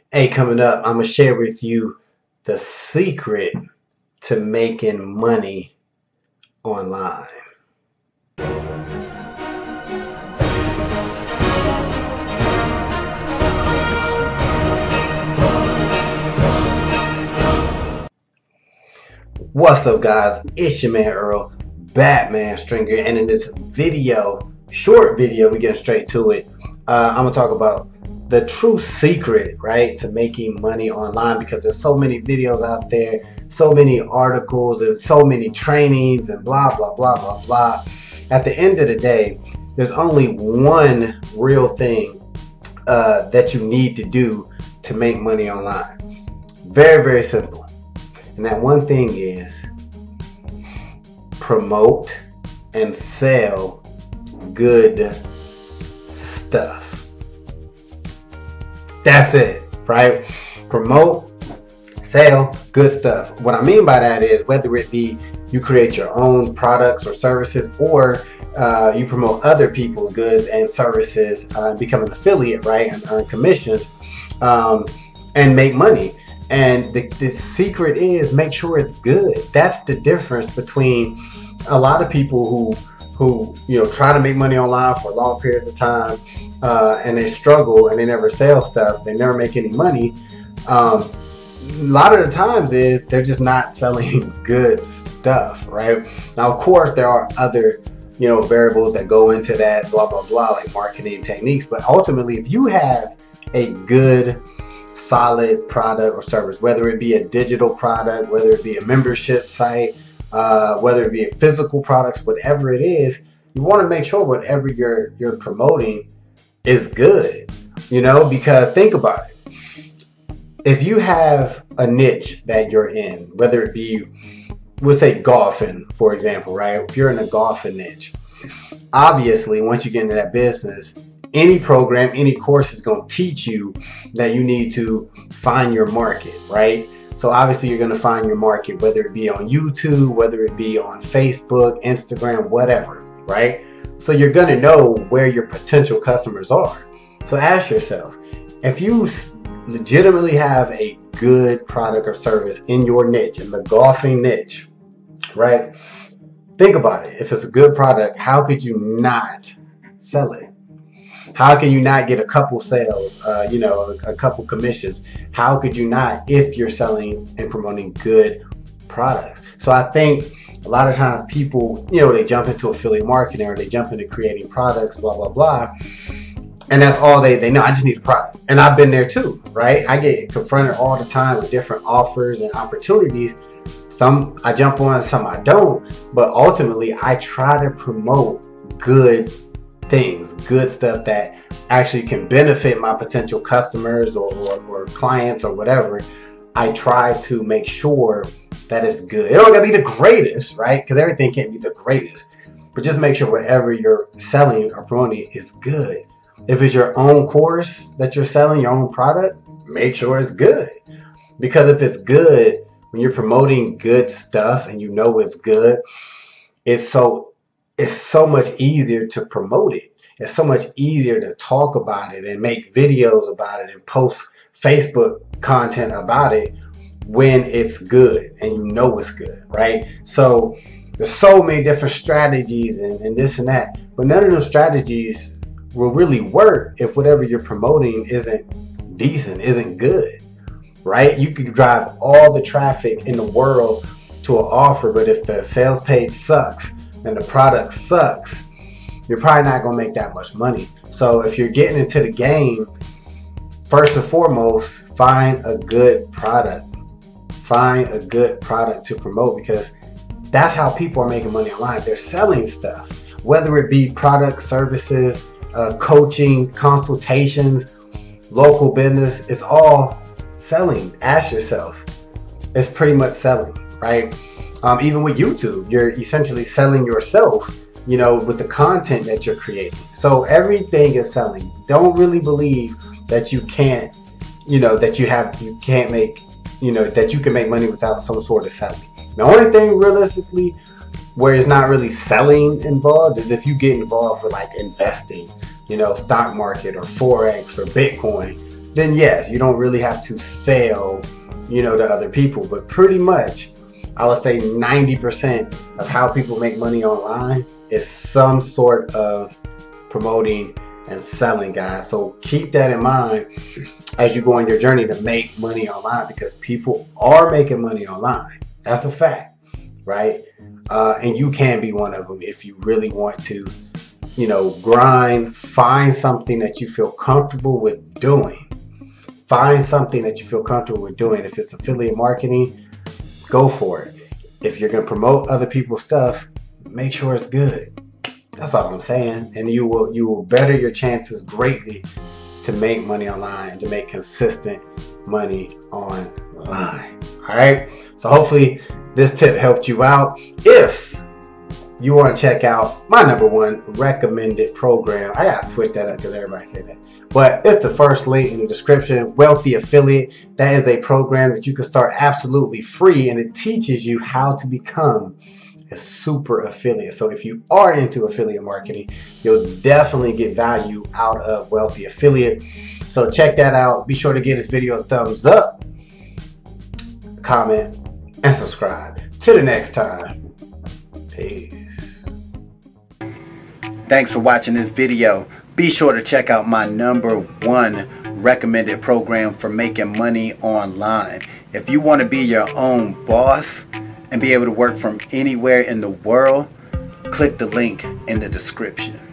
Hey, coming up, I'm going to share with you the secret to making money online. What's up, guys? It's your man Earl, Batman Stringer, and in this short video, we get straight to it. I'm going to talk about the true secret, right, to making money online, because there's so many videos out there, so many articles, and so many trainings, and blah, blah, blah, blah, blah. At the end of the day, there's only one real thing that you need to do to make money online. Very, very simple. And that one thing is promote and sell good stuff. That's it, right? Promote, sell good stuff. What I mean by that is whether it be you create your own products or services, or you promote other people's goods and services, become an affiliate, right, and earn commissions and make money. And the secret is make sure it's good. That's the difference between a lot of people who try to make money online for long periods of time, and they struggle and they never sell stuff, they never make any money. A lot of the times is they're just not selling good stuff, right? Now, of course, there are other variables that go into that, blah blah blah, like marketing techniques. But ultimately, if you have a good solid product or service, whether it be a digital product, whether it be a membership site, whether it be a physical products, whatever it is, you want to make sure whatever you're promoting is good, because think about it. If you have a niche that you're in, whether it be, we'll say golfing, for example, right? If you're in a golfing niche, obviously once you get into that business, any program, any course is going to teach you that you need to find your market, right? So obviously you're going to find your market, whether it be on YouTube, whether it be on Facebook, Instagram, whatever, right? So you're going to know where your potential customers are. So ask yourself, if you legitimately have a good product or service in your niche, in the golfing niche, right? Think about it. If it's a good product, how could you not sell it? How can you not get a couple sales, a couple commissions? How could you not if you're selling and promoting good products? So I think a lot of times people, they jump into affiliate marketing, or they jump into creating products, blah, blah, blah. And that's all they know. I just need a product. And I've been there too, right? I get confronted all the time with different offers and opportunities. Some I jump on, some I don't. But ultimately, I try to promote good things, good stuff that actually can benefit my potential customers or clients or whatever. I try to make sure that it's good. It don't gotta be the greatest, right? Because everything can't be the greatest. But just make sure whatever you're selling or promoting is good. If it's your own course that you're selling, your own product, make sure it's good. Because if it's good, when you're promoting good stuff and it's good, it's so much easier to promote it. It's so much easier to talk about it and make videos about it and post Facebook content about it when it's good and it's good, right? So there's so many different strategies and this and that, but none of those strategies will really work if whatever you're promoting isn't decent, isn't good, right? You could drive all the traffic in the world to an offer, but if the sales page sucks and the product sucks, you're probably not going to make that much money. So if you're getting into the game, first and foremost, find a good product. Find a good product to promote, because that's how people are making money online. They're selling stuff, whether it be products, services, coaching, consultations, local business. It's all selling. Ask yourself. It's pretty much selling, right? Even with YouTube, you're essentially selling yourself, with the content that you're creating. So everything is selling. Don't really believe that you can't, that you can't make, that you can make money without some sort of selling. The only thing realistically where it's not really selling involved is if you get involved with like investing, stock market or Forex or Bitcoin. then yes, you don't really have to sell, you know, to other people. But pretty much, I would say 90% of how people make money online is some sort of promoting and selling, guys. So keep that in mind as you go on your journey to make money online, because people are making money online. That's a fact, right? And you can be one of them if you really want to, you know, grind, find something that you feel comfortable with doing. Find something that you feel comfortable with doing. If it's affiliate marketing, go for it. If you're going to promote other people's stuff, make sure it's good. That's all I'm saying. And you will better your chances greatly to make money online and to make consistent money online. All right. So hopefully this tip helped you out. If you want to check out my #1 recommended program, I gotta switch that up because everybody say that. But it's the first link in the description, Wealthy Affiliate. That is a program that you can start absolutely free, and it teaches you how to become a super affiliate. So if you are into affiliate marketing, you'll definitely get value out of Wealthy Affiliate. So check that out. Be sure to give this video a thumbs up, comment, and subscribe. Till the next time. Peace. Thanks for watching this video. Be sure to check out my #1 recommended program for making money online. If you want to be your own boss and be able to work from anywhere in the world, click the link in the description.